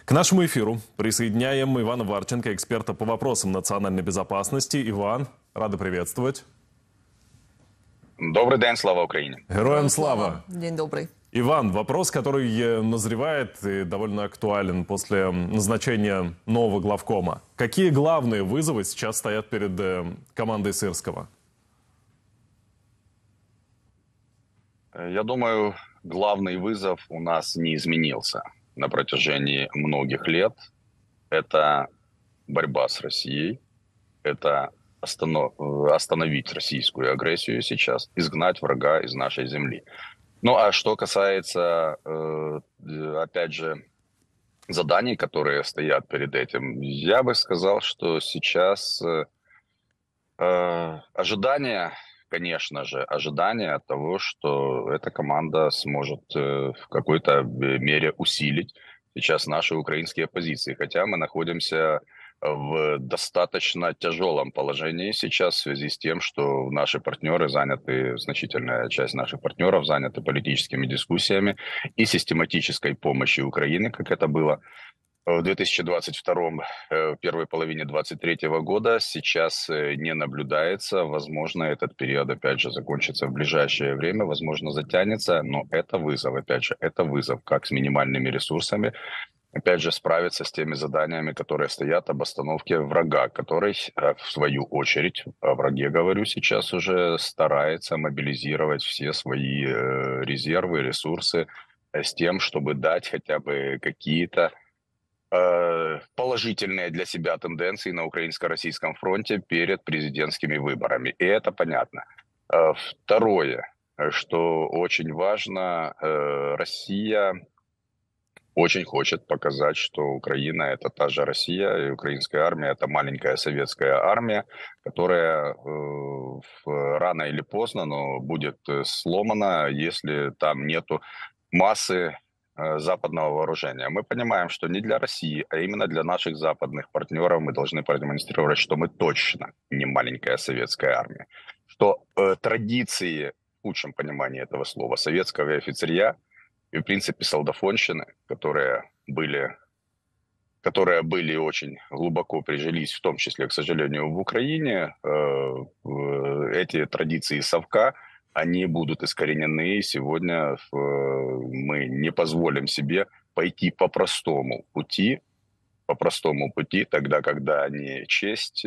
К нашему эфиру присоединяем Ивана Варченко, эксперта по вопросам национальной безопасности. Иван, рады приветствовать. Добрый день, слава Украине. Героям слава. День добрый. Иван, вопрос, который назревает и довольно актуален после назначения нового главкома. Какие главные вызовы сейчас стоят перед командой Сырского? Я думаю, главный вызов у нас не изменился на протяжении многих лет. Это борьба с Россией, это остановить российскую агрессию сейчас, изгнать врага из нашей земли. Ну а что касается, опять же, заданий, которые стоят перед этим, я бы сказал, что сейчас ожидание, конечно же, ожидание того, что эта команда сможет в какой-то мере усилить сейчас наши украинские позиции. Хотя мы находимся в достаточно тяжелом положении сейчас в связи с тем, что наши партнеры заняты, значительная часть наших партнеров заняты политическими дискуссиями и систематической помощью Украины, как это было в 2022, в первой половине 2023 года, сейчас не наблюдается. Возможно, этот период, опять же, закончится в ближайшее время, возможно, затянется, но это вызов, опять же, это вызов, как с минимальными ресурсами, опять же, справиться с теми заданиями, которые стоят об остановке врага, который, в свою очередь, о враге говорю сейчас уже, старается мобилизировать все свои резервы, ресурсы с тем, чтобы дать хотя бы какие-то положительные для себя тенденции на украинско-российском фронте перед президентскими выборами. И это понятно. Второе, что очень важно, Россия очень хочет показать, что Украина — это та же Россия, и украинская армия — это маленькая советская армия, которая рано или поздно, но будет сломана, если там нету массы западного вооружения. Мы понимаем, что не для России, а именно для наших западных партнеров мы должны продемонстрировать, что мы точно не маленькая советская армия. Что традиции, в худшем понимании этого слова, советского офицерья и, в принципе, солдафонщины, которые были очень глубоко прижились, в том числе, к сожалению, в Украине, эти традиции совка, они будут искоренены, и сегодня мы не позволим себе пойти по простому пути, тогда, когда не честь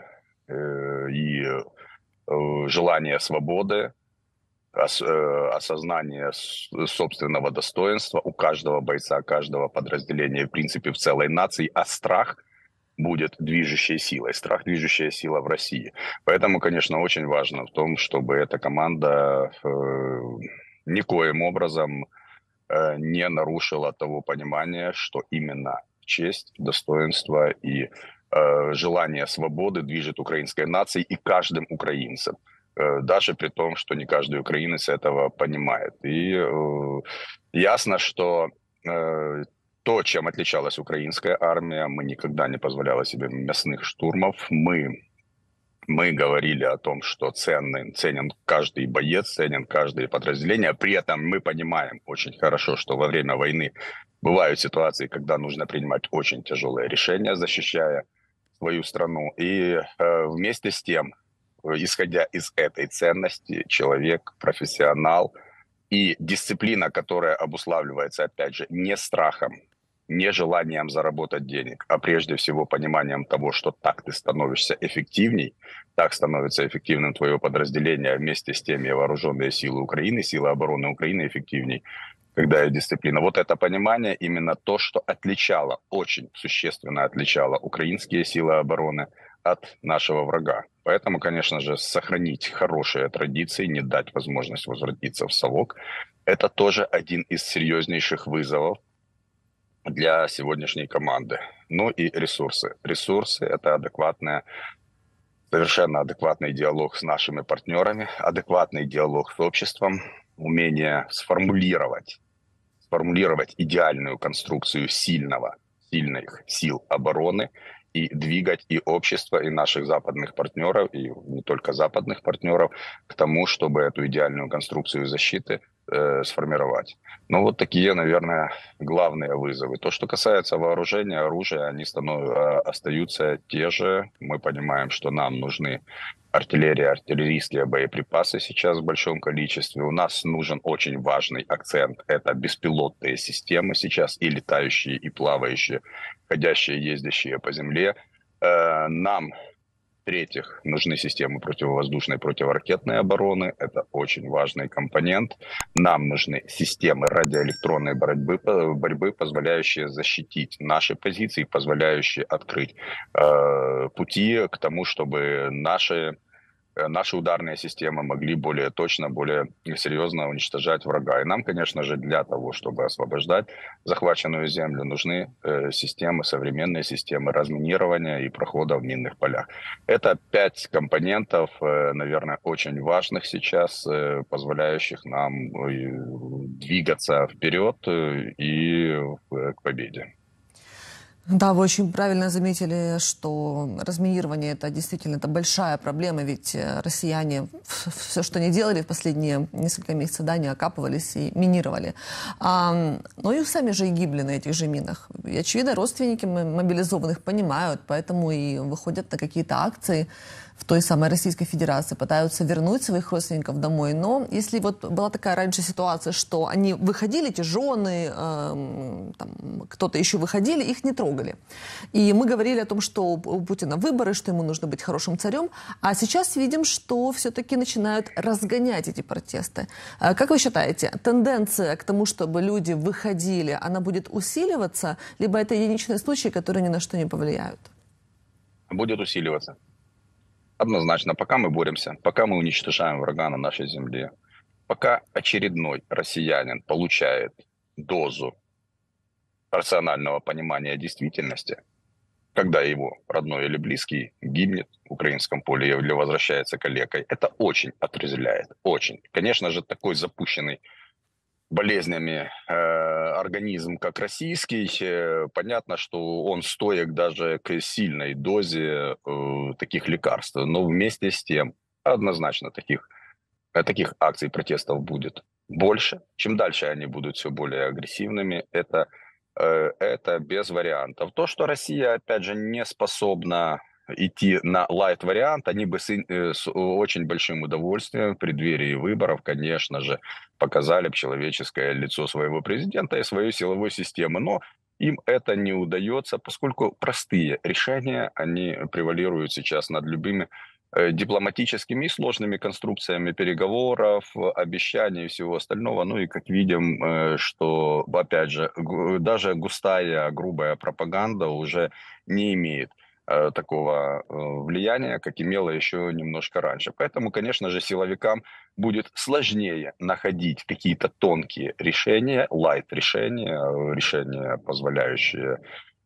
и желание свободы, осознание собственного достоинства у каждого бойца, каждого подразделения, в принципе, в целой нации, а страх будет движущей силой. Страх — движущая сила в России. Поэтому, конечно, очень важно в том, чтобы эта команда никоим образом не нарушила того понимания, что именно честь, достоинство и желание свободы движет украинской нацией и каждым украинцем. Даже при том, что не каждый украинец этого понимает. И ясно, что то, чем отличалась украинская армия, мы никогда не позволяли себе мясных штурмов. Мы говорили о том, что ценен каждый боец, ценен каждое подразделение. При этом мы понимаем очень хорошо, что во время войны бывают ситуации, когда нужно принимать очень тяжелые решения, защищая свою страну. И вместе с тем, исходя из этой ценности, человек, профессионал и дисциплина, которая обуславливается, опять же, не страхом, не желанием заработать денег, а прежде всего пониманием того, что так ты становишься эффективней, так становится эффективным твое подразделение, вместе с теми вооруженные силы Украины, силы обороны Украины эффективней, когда есть дисциплина. Вот это понимание именно то, что отличало, очень существенно отличало украинские силы обороны от нашего врага. Поэтому, конечно же, сохранить хорошие традиции, не дать возможность возвратиться в совок, это тоже один из серьезнейших вызовов для сегодняшней команды. Ну и ресурсы. Ресурсы — это совершенно адекватный диалог с нашими партнерами, адекватный диалог с обществом, умение сформулировать идеальную конструкцию сильных сил обороны и двигать и общество, и наших западных партнеров, и не только западных партнеров, к тому, чтобы эту идеальную конструкцию защиты сформировать. Ну, вот такие, наверное, главные вызовы. То, что касается вооружения, оружия, они остаются те же. Мы понимаем, что нам нужны артиллерия, артиллерийские боеприпасы сейчас в большом количестве. У нас нужен очень важный акцент. Это беспилотные системы сейчас, и летающие, и плавающие, ходящие, ездящие по земле. Нам, в-третьих, нужны системы противовоздушной, противоракетной обороны. Это очень важный компонент. Нам нужны системы радиоэлектронной борьбы, позволяющие защитить наши позиции, позволяющие открыть пути к тому, чтобы наши ударные системы могли более точно, более серьезно уничтожать врага. И нам, конечно же, для того, чтобы освобождать захваченную землю, нужны системы, современные системы разминирования и прохода в минных полях. Это 5 компонентов, наверное, очень важных сейчас, позволяющих нам двигаться вперед и к победе. Да, вы очень правильно заметили, что разминирование это действительно большая проблема, ведь россияне все, что они делали в последние несколько месяцев, да, они окапывались и минировали. Но и сами же и гибли на этих же минах. И, очевидно, родственники мобилизованных понимают, поэтому и выходят на какие-то акции в той самой Российской Федерации, пытаются вернуть своих родственников домой. Но если вот была такая раньше ситуация, что они выходили, эти жены, кто-то еще выходили, их не трогали. И мы говорили о том, что у Путина выборы, что ему нужно быть хорошим царем. А сейчас видим, что все-таки начинают разгонять эти протесты. Как вы считаете, тенденция к тому, чтобы люди выходили, она будет усиливаться, либо это единичные случаи, которые ни на что не повлияют? Будет усиливаться. Однозначно, пока мы боремся, пока мы уничтожаем врага на нашей земле, пока очередной россиянин получает дозу рационального понимания действительности, когда его родной или близкий гибнет в украинском поле или возвращается калекой, это очень отрезвляет, очень. Конечно же, такой запущенный болезнями организм, как российский, понятно, что он стоек даже к сильной дозе таких лекарств. Но вместе с тем, однозначно, таких акций протестов будет больше. Чем дальше они будут все более агрессивными, это без вариантов. То, что Россия, опять же, не способна идти на лайт-вариант, они бы с очень большим удовольствием в преддверии выборов, конечно же, показали бы человеческое лицо своего президента и своей силовой системы. Но им это не удается, поскольку простые решения, они превалируют сейчас над любыми дипломатическими и сложными конструкциями переговоров, обещаний и всего остального. Ну и как видим, что, опять же, даже густая, грубая пропаганда уже не имеет такого влияния, как имело еще немножко раньше. Поэтому, конечно же, силовикам будет сложнее находить какие-то тонкие решения, решения, позволяющие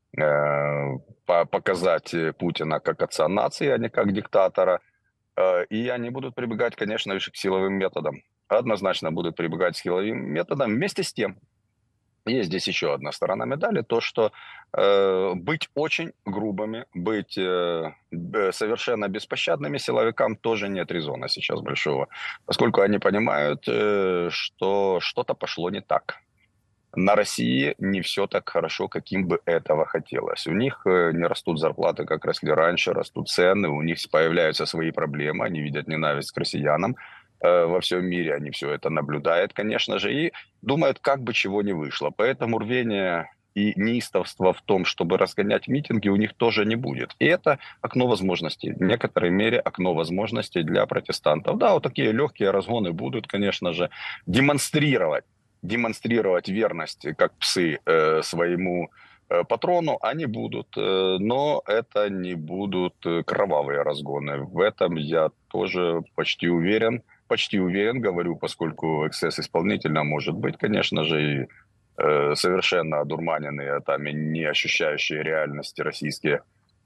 показать Путина как отца нации, а не как диктатора. И они будут прибегать, конечно же, к силовым методам. Однозначно будут прибегать к силовым методам. Вместе с тем, есть здесь еще одна сторона медали, то, что быть очень грубыми, быть совершенно беспощадными силовикам тоже нет резона сейчас большого, поскольку они понимают, что что-то пошло не так. На России не все так хорошо, каким бы этого хотелось. У них не растут зарплаты, как росли раньше, растут цены, у них появляются свои проблемы, они видят ненависть к россиянам во всем мире, они все это наблюдают, конечно же, и думают, как бы чего не вышло. Поэтому рвение и неистовство в том, чтобы разгонять митинги, у них тоже не будет. И это окно возможностей, в некоторой мере окно возможностей для протестантов. Да, вот такие легкие разгоны будут, конечно же, демонстрировать верность, как псы, своему патрону, они будут, но это не будут кровавые разгоны. В этом я тоже почти уверен, говорю, поскольку эксцесс исполнительно может быть, конечно же, и совершенно одурманенные, там, и не ощущающие реальности российские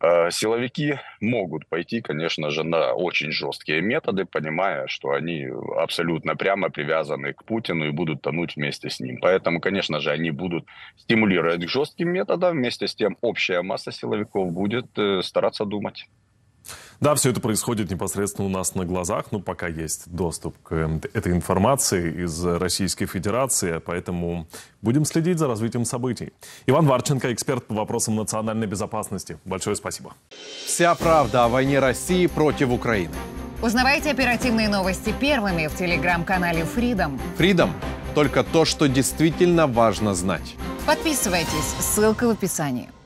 Силовики могут пойти, конечно же, на очень жесткие методы, понимая, что они абсолютно прямо привязаны к Путину и будут тонуть вместе с ним. Поэтому, конечно же, они будут стимулировать к жестким методам. Вместе с тем общая масса силовиков будет стараться думать. Да, все это происходит непосредственно у нас на глазах, но пока есть доступ к этой информации из Российской Федерации, поэтому будем следить за развитием событий. Иван Варченко, эксперт по вопросам национальной безопасности. Большое спасибо. Вся правда о войне России против Украины. Узнавайте оперативные новости первыми в телеграм-канале Freedom. Freedom – только то, что действительно важно знать. Подписывайтесь, ссылка в описании.